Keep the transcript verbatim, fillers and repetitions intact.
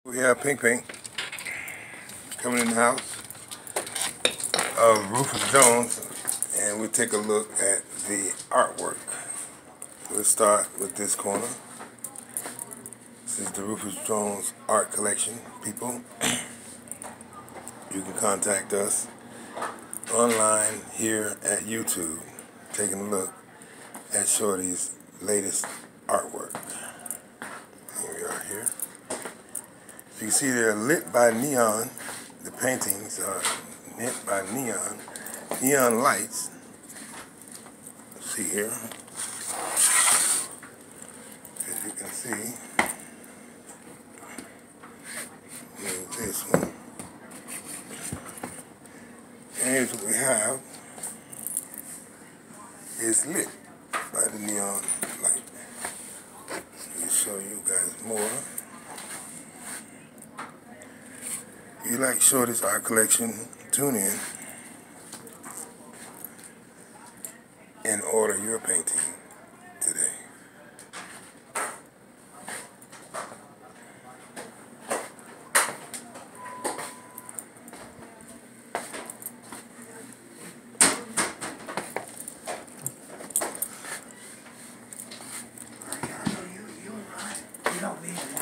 We have Pink Pink coming in the house of Rufus Jones, and we take a look at the artwork. We'll start with this corner. This is the Rufus Jones art collection, people. You can contact us online here at YouTube, taking a look at Shorty's latest artwork. Here we are here. So you can see they're lit by neon. The paintings are lit by neon, neon lights. See here, as you can see, here's this one. And here's what we have, is lit by the neon light. Let me show you guys more. If you like Shorty's art collection, tune in and order your painting today. You don't need it.